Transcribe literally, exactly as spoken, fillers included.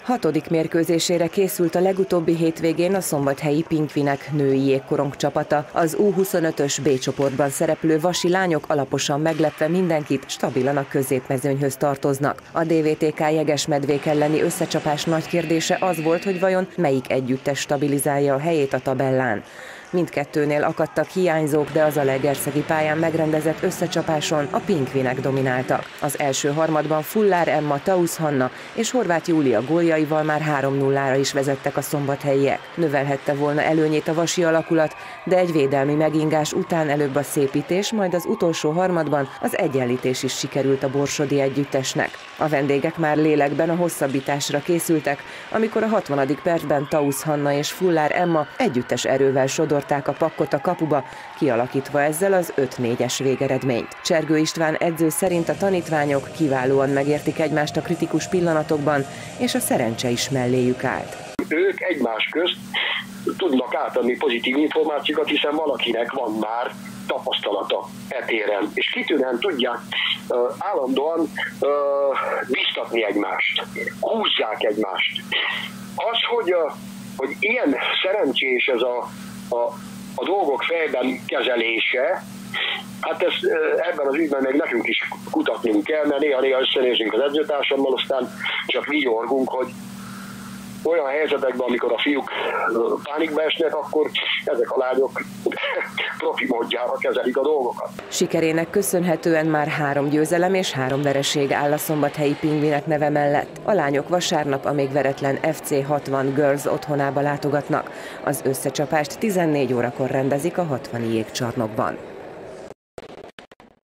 Hatodik mérkőzésére készült a legutóbbi hétvégén a szombathelyi Pingvinek női jégkorong csapata. Az U huszonötös B csoportban szereplő vasi lányok alaposan meglepve mindenkit, stabilan a középmezőnyhöz tartoznak. A dé vé té ká Jegesmedvék elleni összecsapás nagy kérdése az volt, hogy vajon melyik együttes stabilizálja a helyét a tabellán. Mindkettőnél akadtak hiányzók, de az alegerszegi pályán megrendezett összecsapáson a Pingvinek domináltak. Az első harmadban Fullár Emma, Tausz Hanna és Horváth Júlia góljaival már három nullára is vezettek a szombathelyiek. Növelhette volna előnyét a vasi alakulat, de egy védelmi megingás után előbb a szépítés, majd az utolsó harmadban az egyenlítés is sikerült a borsodi együttesnek. A vendégek már lélekben a hosszabbításra készültek, amikor a hatvanadik percben Tausz Hanna és Fullár Emma együttes erővel sodorták a pakkot a kapuba, kialakítva ezzel az öt négyes végeredményt. Csergő István edző szerint a tanítványok kiválóan megértik egymást a kritikus pillanatokban, és a szerencse is melléjük állt. Ők egymás közt tudnak átadni pozitív információkat, hiszen valakinek van már tapasztalata etéren, és kitűnően tudják uh, állandóan uh, biztatni egymást, húzzák egymást. Az, hogy, uh, hogy ilyen szerencsés ez a, a, a dolgok fejben kezelése, hát ezt, ebben az ügyben még nekünk is kutatnunk kell, mert néha-néha összenézünk az edzőtársammal, aztán csak vigyorgunk, hogy olyan helyzetekben, amikor a fiúk pánikba esnek, akkor ezek a lányok profi módjára kezelik a dolgokat. Sikerének köszönhetően már három győzelem és három vereség áll a szombathelyi Pingvinek neve mellett. A lányok vasárnap a még veretlen ef cé hatvan Girls otthonába látogatnak. Az összecsapást tizennégy órakor rendezik a hatvani jégcsarnokban.